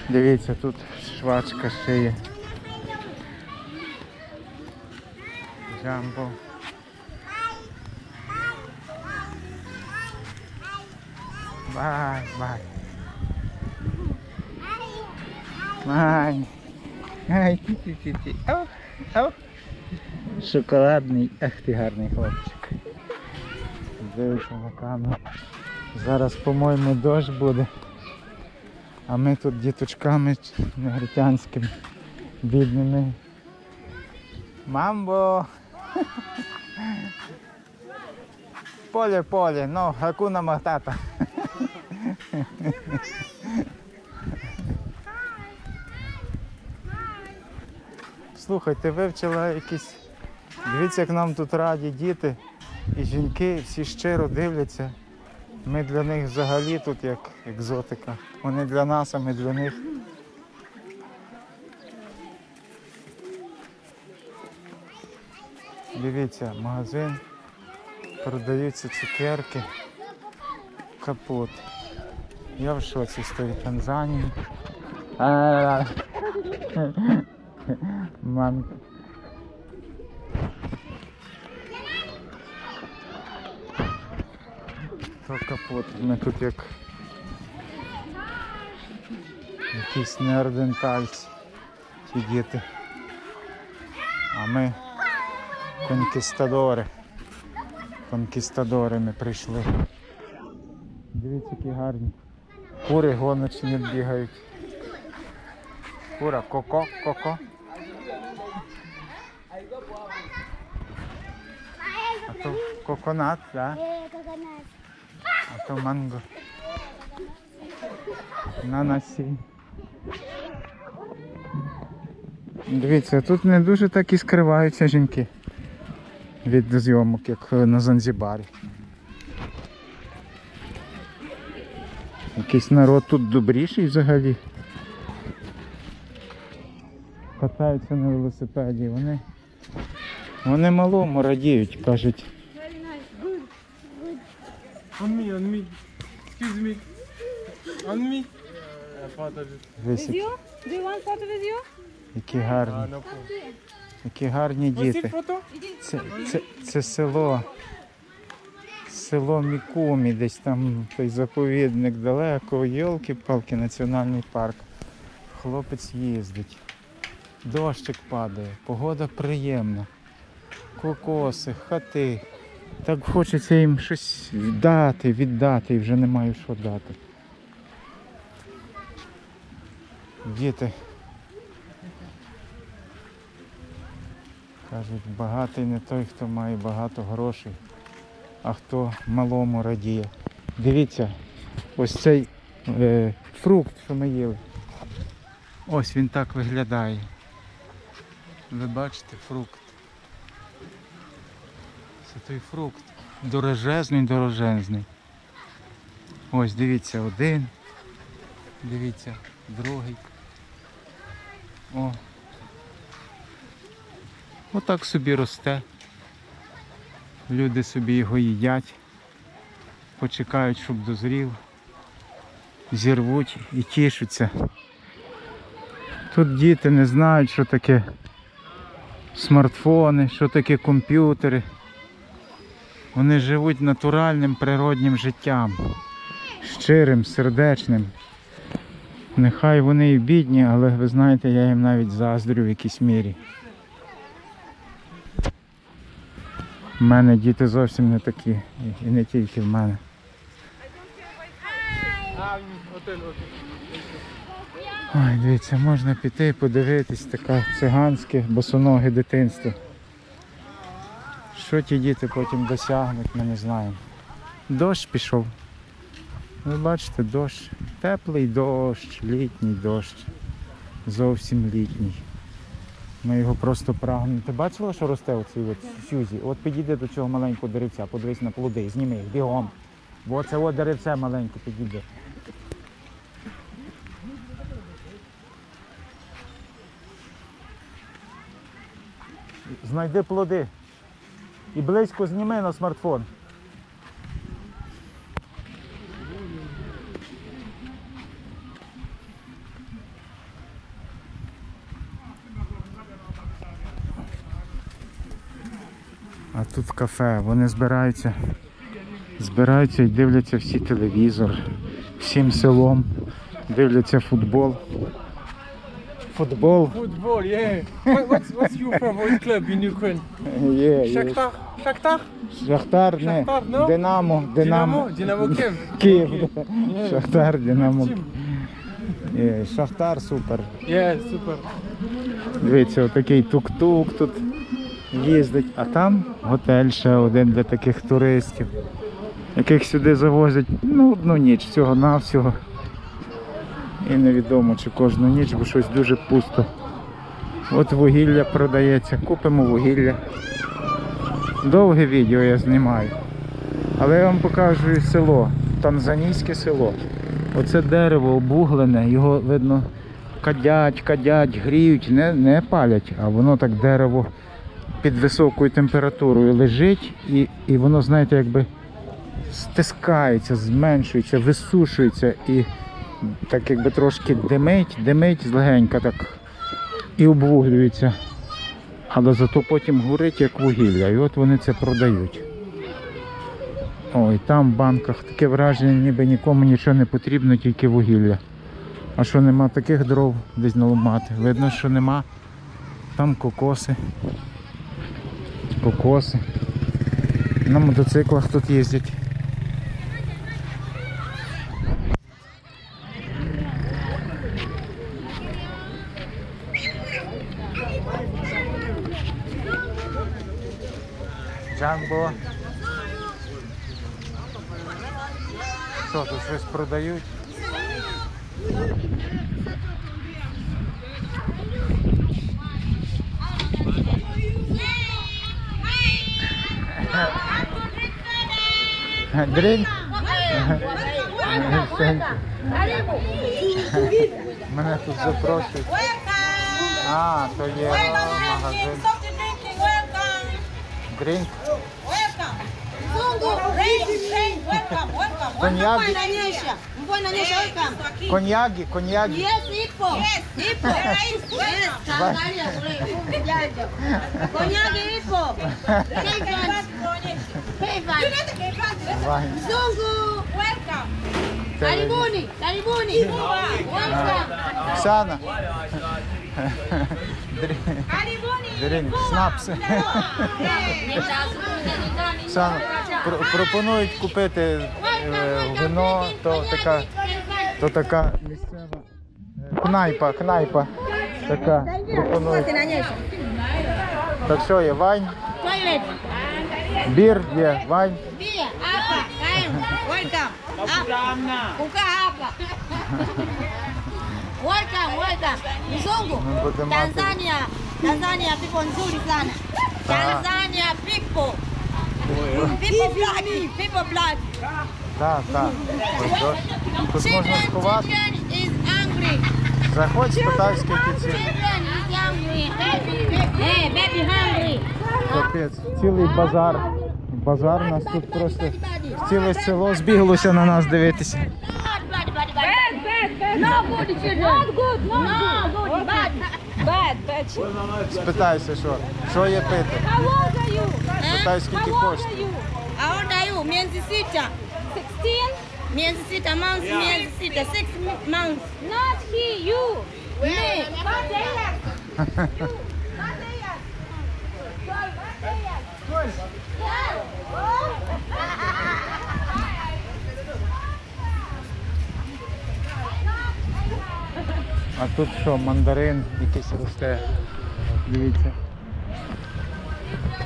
Дивіться, тут швачка шиє. Джамбо. Бай, бай. Май. Ай, ті-ті-ті-ті. Ау, ау. Шоколадний. Ах ти гарний хлопчик. Дивиться на камеру. Зараз, по-моєму, дощ буде. А ми тут діточками негритянськими, бідними. Мамбо! Поле, ну, Хакуна Матата. Слухай, ти вивчила якісь... Дивіться, як нам тут раді діти і жінки, всі щиро дивляться. Ми для них взагалі тут як екзотика. Вони для нас, а ми для них. Дивіться, магазин, продаються цукерки, капот. Я в шоці з тої Танзанії. Мамка. То капот. Ми тут як якісь неордентальці, ті діти. А ми конкістадори. Конкістадори ми прийшли. Дивіться, які гарні. Кури гоночні бігають. Кура, коко, коко. А то коконат, так? А то манго. Нанасі. Дивіться, тут не дуже так і скриваються жінки від зйомок, як на Занзібарі. Якийсь народ тут добріший взагалі. Катаються на велосипеді, вони малому радіють, кажуть. On me. Excuse me. On me. With you? Do you want photo with you? Які гарні. Які гарні діти. Це село. Село Мікумі, десь там той заповідник далеко, йолки-палки, національний парк. Хлопець їздить. Дощик падає, погода приємна. Кокоси, хати. Так хочеться їм щось віддати, і вже не маю що дати. Діти. Кажуть, багатий не той, хто має багато грошей, а хто малому радіє. Дивіться, ось цей фрукт, що ми їли. Ось він так виглядає. Ви бачите, фрукт. Це той фрукт. Дорожезний. Ось, дивіться, один. Дивіться, другий. О. Отак собі росте. Люди собі його їдять. Почекають, щоб дозрів. Зірвуть і тішуться. Тут діти не знають, що таке смартфони, що таке комп'ютери. Вони живуть натуральним природнім життям. Щирим, сердечним. Нехай вони і бідні, але ви знаєте, я їм навіть заздрю в якійсь мірі. В мене діти зовсім не такі, і не тільки в мене. Ой, дивіться, можна піти, подивитись, таке циганське, босоноге дитинство. Що ті діти потім досягнуть, ми не знаємо. Дощ пішов. Ви бачите, дощ. Теплий дощ, літній дощ. Зовсім літній. Ми його просто прагнемо. Ти бачила, що росте оцій Сюзі? От підійди до цього маленького деревця, подивись на плоди, зніми їх, бігом. Бо це от деревце маленьке підійде. Знайди плоди. І близько зніми на смартфон. А тут кафе. Вони збираються і дивляться всі телевізор. Всім селом дивляться футбол. Футбол. Football, yeah. What's your favorite club in Ukraine? Є. Shakhtar? Shakhtar? Шахтар, не. Шахтар, ну? Динамо. Dynamo Kiev. Київ. Шахтар, Динамо. Team. Шахтар супер. Yeah, super. Дивіться, отакий тук-тук тут їздить. А там готель ще один для таких туристів, яких сюди завозять одну ніч всього-навсього. І невідомо, чи кожну ніч, бо щось дуже пусто. От вугілля продається, купимо вугілля. Довге відео я знімаю. Але я вам покажу і село, танзанійське село. Оце дерево обуглене, його видно кадять, гріють, не палять, а воно так дерево під високою температурою лежить і воно, знаєте, якби стискається, зменшується, висушується і так якби трошки димить злегенька так і обвуглюється. Але зато потім горить як вугілля. І от вони це продають. Ой, там в банках таке враження, ніби нікому нічого не потрібно, тільки вугілля. А що нема таких дров десь наламати? Видно, що нема. Там кокоси. На мотоциклах тут їздять. Джамбо. Що тут щось продають? Дрінк? Мене тут запрошують. А, то є магазин. Дрінк? Коньяги? Коньяги? Yes, ipo. Ipo. Yes, Tanzania kule. Konyaga ipo. Вайн. Mzungu. Welcome. Karibuni. Welcome. Оксана. Дрінк, снапс. Оксана, пропонують купити вино, то така місцева кнайпа. Така пропонують. Так що є, вайн? Toilet. Бір є, вайн. Beer. Hapa. Karibu. Welcome. Kukaa hapa. Welcome. Mzungu. Будемо мати. Tanzania people nzuri sana. Tanzania people. People blood. Так. Ось дощ. Тут можна сховати. Children is angry. Заходь, спитай, скільки ціни. Children is hungry. Hey, baby hungry. Капець, цілий базар. Базар у нас тут просто ціле село збіглося на нас дивитися. No good children. Not good. Bad. Спитайся, що є пити. How old are you? Спитай, скільки How old коштує. are you? How old are you? Miezi sita. 16? Miezi sita months. Miezi sita. 6 months. Not he, you. Me. А тут що, мандарин якийсь росте. Дивіться.